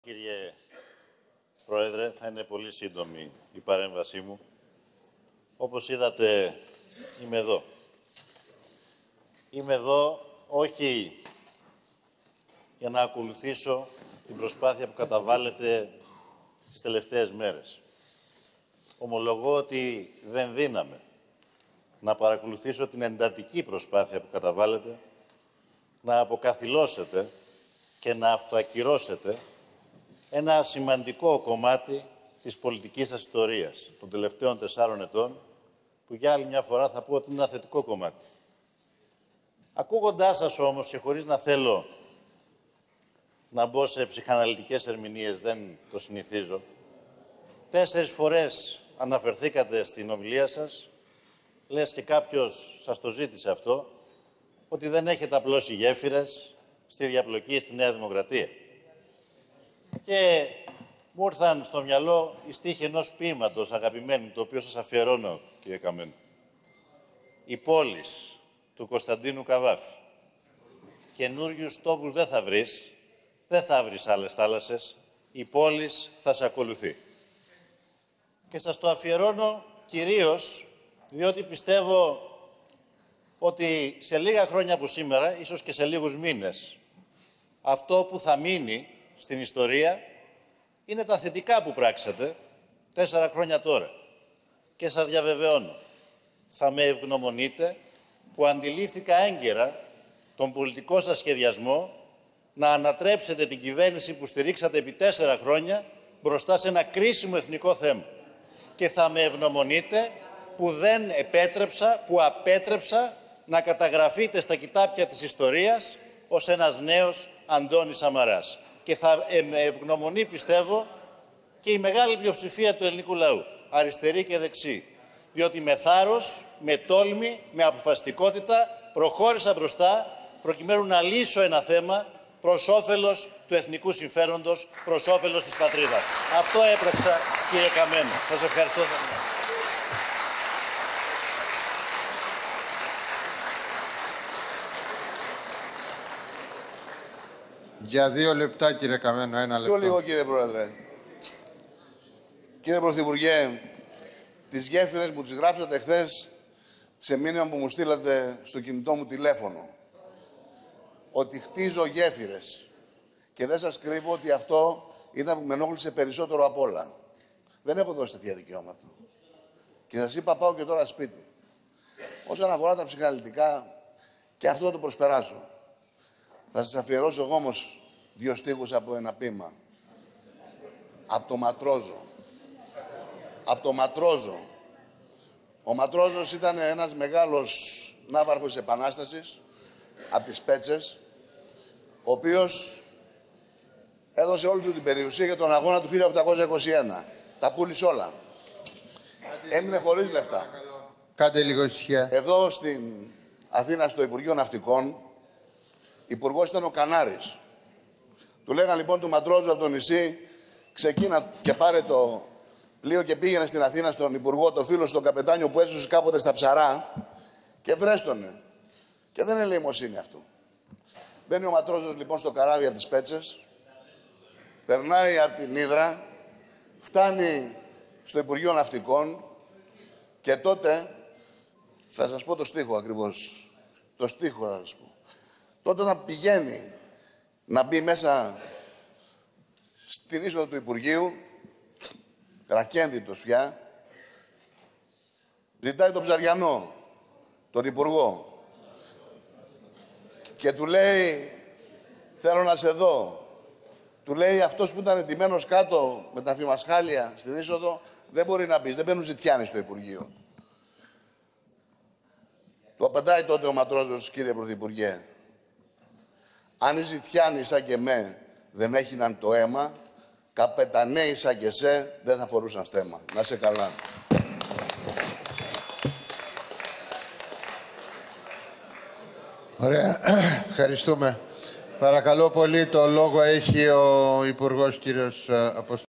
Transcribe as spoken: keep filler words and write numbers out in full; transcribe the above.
Κύριε Πρόεδρε, θα είναι πολύ σύντομη η παρέμβασή μου. Όπως είδατε, είμαι εδώ. Είμαι εδώ όχι για να ακολουθήσω την προσπάθεια που καταβάλλεται τις τελευταίες μέρες. Ομολογώ ότι δεν δύναμαι να παρακολουθήσω την εντατική προσπάθεια που καταβάλλεται να αποκαθιλώσετε και να αυτοακυρώσετε ένα σημαντικό κομμάτι της πολιτικής σας ιστορίας των τελευταίων τεσσάρων ετών, που για άλλη μια φορά θα πω ότι είναι ένα θετικό κομμάτι. Ακούγοντάς σας όμως και χωρίς να θέλω να μπω σε ψυχαναλυτικές ερμηνείες, δεν το συνηθίζω, τέσσερις φορές αναφερθήκατε στην ομιλία σας, λες και κάποιος σας το ζήτησε αυτό, ότι δεν έχετε απλώσει γέφυρες στη διαπλοκή στη Νέα Δημοκρατία. Και μου ήρθαν στο μυαλό οι στίχοι ενός ποίηματος αγαπημένου, το οποίο σας αφιερώνω, κύριε Καμένο. «Η πόλης» του Κωνσταντίνου Καβάφη. Καινούριους τόπους δεν θα βρεις, δεν θα βρεις άλλες θάλασσες, η πόλης θα σε ακολουθεί. Και σας το αφιερώνω κυρίως διότι πιστεύω ότι σε λίγα χρόνια από σήμερα, ίσως και σε λίγους μήνες, αυτό που θα μείνει στην ιστορία είναι τα θετικά που πράξατε τέσσερα χρόνια τώρα. Και σας διαβεβαιώνω, θα με ευγνωμονείτε που αντιλήφθηκα έγκαιρα τον πολιτικό σας σχεδιασμό να ανατρέψετε την κυβέρνηση που στηρίξατε επί τέσσερα χρόνια μπροστά σε ένα κρίσιμο εθνικό θέμα. Και θα με ευγνωμονείτε που δεν επέτρεψα, που απέτρεψα να καταγραφείτε στα κοιτάπια της ιστορίας ως ένας νέος Αντώνης Σαμαράς. Και θα με ευγνωμονεί, πιστεύω, και η μεγάλη πλειοψηφία του ελληνικού λαού, αριστερή και δεξί. Διότι με θάρρος, με τόλμη, με αποφασιστικότητα προχώρησα μπροστά προκειμένου να λύσω ένα θέμα προς όφελος του εθνικού συμφέροντος, προς όφελος της πατρίδας. Αυτό έπραξα, κύριε Καμένο. Σας ευχαριστώ. Για δύο λεπτά, κύριε Καμένο, ένα λεπτό. Πιο λίγο, κύριε Πρόεδρε. Κύριε Πρωθυπουργέ, τις γέφυρες που τις γράψατε χθες σε μήνυμα που μου στείλατε στο κινητό μου τηλέφωνο. Ότι χτίζω γέφυρες. Και δεν σας κρύβω ότι αυτό ήταν που με ενόχλησε περισσότερο απ' όλα. Δεν έχω δώσει τέτοια δικαιώματα. Και σας είπα, πάω και τώρα σπίτι. Όσον αφορά τα ψυχαναλυτικά, και αυτό θα το προσπεράσω. Θα σας αφιερώσω εγώ όμως δύο στίχους από ένα ποίημα. Από το Ματρόζο. Από το Ματρόζο. Ο Ματρόζος ήταν ένας μεγάλος ναύαρχος της Επανάστασης, από τις Πέτσες, ο οποίος έδωσε όλη του την περιουσία για τον αγώνα του χίλια οκτακόσια είκοσι ένα. Τα πούλησε όλα. Έμεινε χωρίς λεφτά. Κάντε λίγο ησυχία. Εδώ στην Αθήνα, στο Υπουργείο Ναυτικών, υπουργός ήταν ο Κανάρης. Του λέγαν λοιπόν του Ματρόζου από το νησί, ξεκίνα και πάρε το πλοίο και πήγαινε στην Αθήνα στον υπουργό, το φίλο στον καπετάνιο που έσωσε κάποτε στα Ψαρά και βρέστονε. Και δεν είναι ελεημοσύνη αυτού. Μπαίνει ο Ματρόζος λοιπόν στο καράβι από τις Πέτσες, περνάει από την Ύδρα, φτάνει στο Υπουργείο Ναυτικών και τότε, θα σας πω το στίχο ακριβώς, το στίχο θα σας πω. Τότε όταν πηγαίνει να μπει μέσα στην είσοδο του Υπουργείου, ρακένδυτος πια, ζητάει τον Ψαριανό, τον Υπουργό, και του λέει, θέλω να σε δω. Του λέει, αυτός που ήταν εντυμένος κάτω με τα φημασχάλια στην είσοδο, δεν μπορεί να μπει, δεν μπαίνουν ζητιάνοι στο Υπουργείο. Του απαντάει τότε ο Ματρόζος, κύριε Πρωθυπουργέ, αν οι ζητιάνοι σαν και με δεν έχιναν το αίμα, καπεταναίοι σαν και σε δεν θα φορούσαν στέμα. Να σε καλά. Ωραία. Ευχαριστούμε. Παρακαλώ πολύ, το λόγο έχει ο Υπουργός κύριος Αποστόλης.